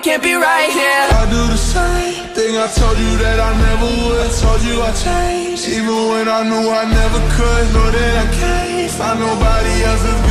can't be right here. I do the same thing I told you that I never would. I told you I changed, even when I knew I never could. Know that I can't find nobody else as